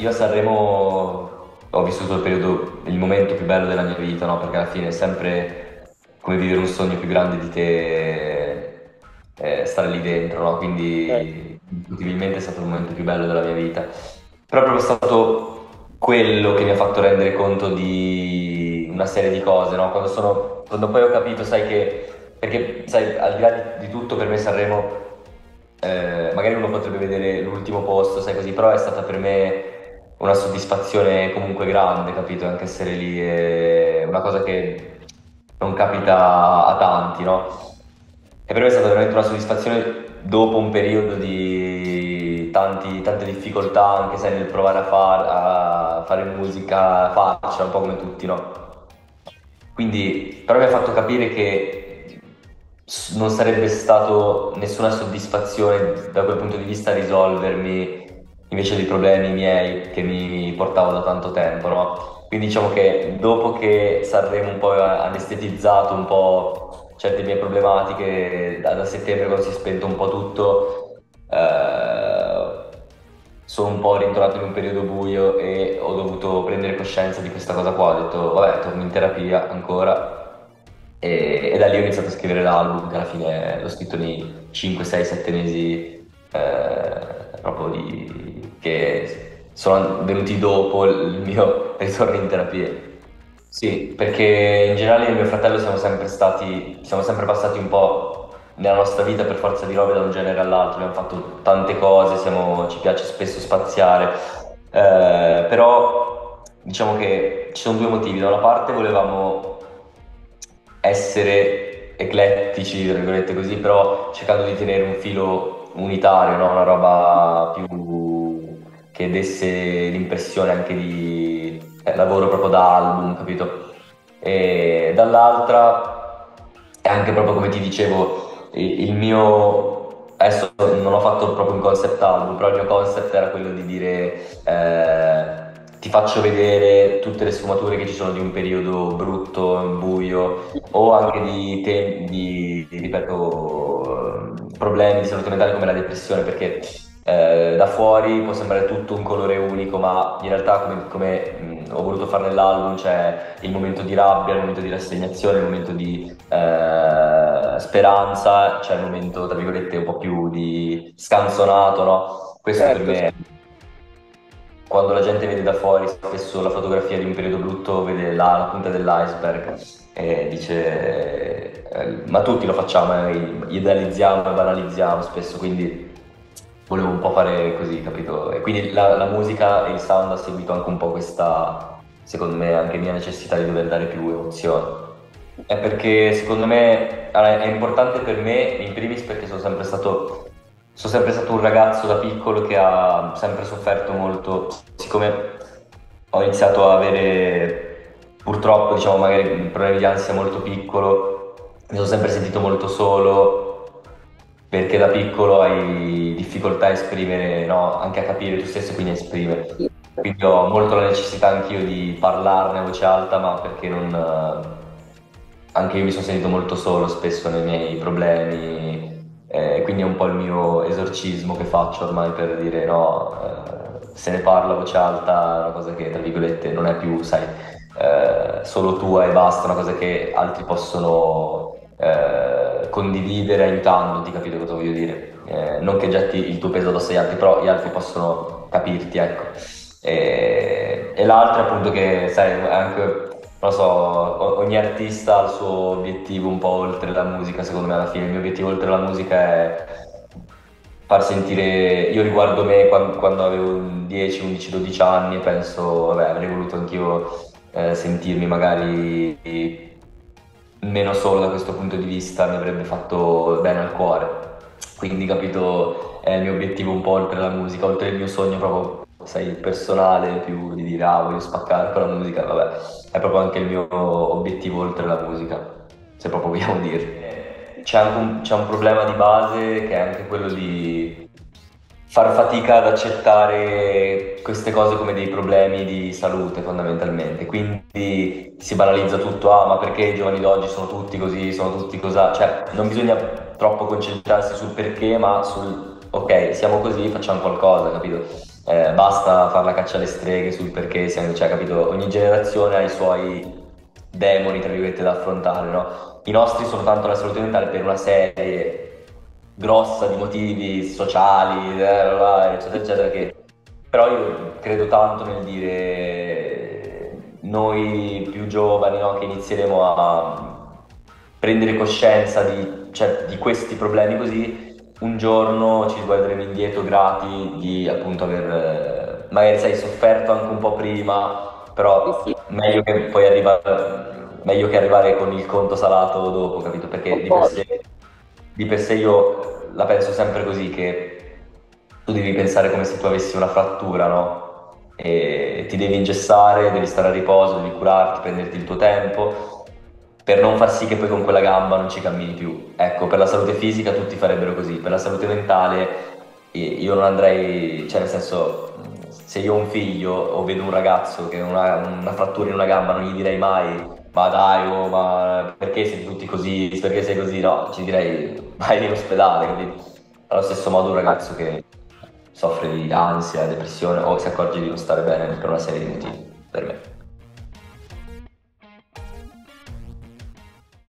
io a Sanremo ho vissuto il momento più bello della mia vita, no? Perché alla fine è sempre come vivere un sogno più grande di te, stare lì dentro, no? Eh, Quindi indiscutibilmente è stato il momento più bello della mia vita. Però è proprio stato quello che mi ha fatto rendere conto di una serie di cose, no? Quando poi ho capito, sai che, perché sai, al di là di tutto per me Sanremo, magari uno potrebbe vedere l'ultimo posto, sai così, però è stata per me una soddisfazione comunque grande, capito? Anche essere lì è una cosa che non capita a tanti, no? E per me è stata veramente una soddisfazione dopo un periodo di tante difficoltà, anche sai, nel provare a fare musica faccia, un po' come tutti, no? Quindi, però mi ha fatto capire che non sarebbe stato nessuna soddisfazione da quel punto di vista risolvermi invece dei problemi miei che mi portavo da tanto tempo, no? Quindi diciamo che dopo che Sanremo un po' ha anestetizzato un po' certe mie problematiche, da settembre quando si è spento un po' tutto, sono un po' rientrato in un periodo buio e ho dovuto prendere coscienza di questa cosa qua. Ho detto, vabbè, torno in terapia ancora. E da lì ho iniziato a scrivere l'album, che alla fine l'ho scritto nei 5, 6, 7 mesi, proprio che sono venuti dopo il mio ritorno in terapia. Sì, perché in generale io e mio fratello siamo sempre passati un po' nella nostra vita per forza di robe da un genere all'altro, abbiamo fatto tante cose, ci piace spesso spaziare, però diciamo che ci sono due motivi. Da una parte volevamo essere eclettici, tra virgolette così, però cercando di tenere un filo unitario, no? Una roba più che desse l'impressione anche di lavoro proprio da album, capito? E dall'altra è anche proprio come ti dicevo, il mio adesso non ho fatto proprio un concept album, però il mio concept era quello di dire ti faccio vedere tutte le sfumature che ci sono di un periodo brutto, buio, o anche ripeto, problemi di salute mentale come la depressione, perché da fuori può sembrare tutto un colore unico, ma in realtà come ho voluto fare nell'album c'è il momento di rabbia, il momento di rassegnazione, il momento di speranza, c'è il momento, tra virgolette, un po' più di scanzonato, no? Questo per certo, me, quando la gente vede da fuori spesso la fotografia di un periodo brutto, vede la punta dell'iceberg e dice, ma tutti lo facciamo, idealizziamo e banalizziamo spesso, quindi volevo un po' fare così, capito? E quindi la musica e il sound ha seguito anche un po' questa, secondo me, anche mia necessità di dover dare più emozione. È perché secondo me allora, è importante per me, in primis perché sono sempre stato un ragazzo da piccolo che ha sempre sofferto molto, siccome ho iniziato a avere purtroppo, diciamo, magari problemi di ansia molto piccolo, mi sono sempre sentito molto solo perché da piccolo hai difficoltà a esprimere, no? Anche a capire tu stesso e quindi a esprimere. Quindi ho molto la necessità anch'io di parlarne a voce alta, ma perché non... Anche io mi sono sentito molto solo spesso nei miei problemi, quindi è un po' il mio esorcismo che faccio ormai per dire no, se ne parla a voce alta, è una cosa che tra virgolette non è più, sai, solo tua e basta, una cosa che altri possono condividere aiutandoti, capito cosa voglio dire? Non che getti il tuo peso addosso agli altri, però gli altri possono capirti, ecco. E l'altro appunto che, sai, è anche, non lo so, ogni artista ha il suo obiettivo un po' oltre la musica, secondo me alla fine. Il mio obiettivo oltre la musica è far sentire, io riguardo me quando avevo 10, 11, 12 anni e penso, vabbè, avrei voluto anch'io sentirmi magari meno solo da questo punto di vista, mi avrebbe fatto bene al cuore. Quindi, capito, è il mio obiettivo un po' oltre la musica, oltre il mio sogno proprio, sai, personale, più di dire, ah, voglio spaccare con la musica, vabbè, è proprio anche il mio obiettivo oltre la musica, se proprio vogliamo dire. C'è un problema di base che è anche quello di far fatica ad accettare queste cose come dei problemi di salute fondamentalmente. Quindi si banalizza tutto, ah, ma perché i giovani d'oggi sono tutti così, sono tutti così, cioè non bisogna troppo concentrarsi sul perché, ma sul ok, siamo così, facciamo qualcosa, capito? basta fare la caccia alle streghe sul perché siamo, cioè, capito? Ogni generazione ha i suoi demoni, tra virgolette, da affrontare, no? I nostri sono tanto la salute mentale per una serie grossa di motivi sociali, eccetera, eccetera, che però io credo tanto nel dire noi più giovani, no, che inizieremo a prendere coscienza cioè, di questi problemi così, un giorno ci guarderemo indietro grati di appunto aver, magari sai, sofferto anche un po' prima, Sì, però sì, meglio che arrivare con il conto salato dopo, capito? Perché concordo. di per sé io la penso sempre così, che tu devi pensare come se tu avessi una frattura, no? E ti devi ingessare, devi stare a riposo, devi curarti, prenderti il tuo tempo per non far sì che poi con quella gamba non ci cammini più. Ecco, per la salute fisica tutti farebbero così, per la salute mentale io non andrei, cioè nel senso, se io ho un figlio o vedo un ragazzo che ha una frattura in una gamba, non gli direi mai, ma dai, oh, ma perché siete tutti così, perché sei così? No, ci direi, vai in ospedale, capito? Allo stesso modo un ragazzo che soffre di ansia, depressione o si accorge di non stare bene per una serie di motivi, per me.